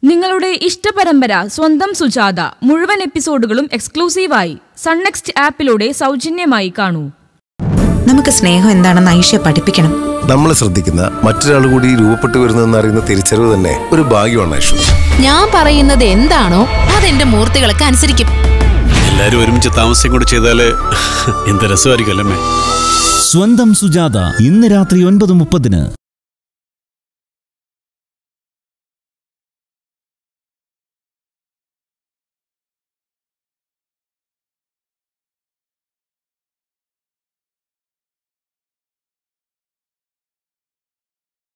നിങ്ങളുടെ ഇഷ്ടപരമ്പര സ്വന്തം സുജാത മുഴുവൻ എപ്പിസോഡുകളും എക്സ്ക്ലൂസീവായി സൺ നെക്സ്റ്റ് ആപ്പിലൂടെ സൗജന്യമായി കാണൂ. നമുക്ക് സ്നേഹം എന്താണെന്ന് ഐഷയെ പഠിപ്പിക്കണം. നമ്മൾ ശ്രദ്ധിക്കുന്ന മറ്റൊരാൾ കൂടി രൂപപ്പെട്ടു വരുന്നതെന്ന് അറിയുന്ന തിരിച്ചറിവ് തന്നെ ഒരു ഭാഗ്യമാണ് ഐഷു. ഞാൻ പറയുന്നത് എന്താണോ അതെന്റെ മൂർത്തികളൊക്കെ അനുസരിക്കും. എല്ലാരും ഒരുമിച്ച് താമസം കൂടി ചെയ്താല് എന്ത് രസമായിരിക്കും അല്ലേ? സ്വന്തം സുജാത ഇന്ന് രാത്രി 9:30.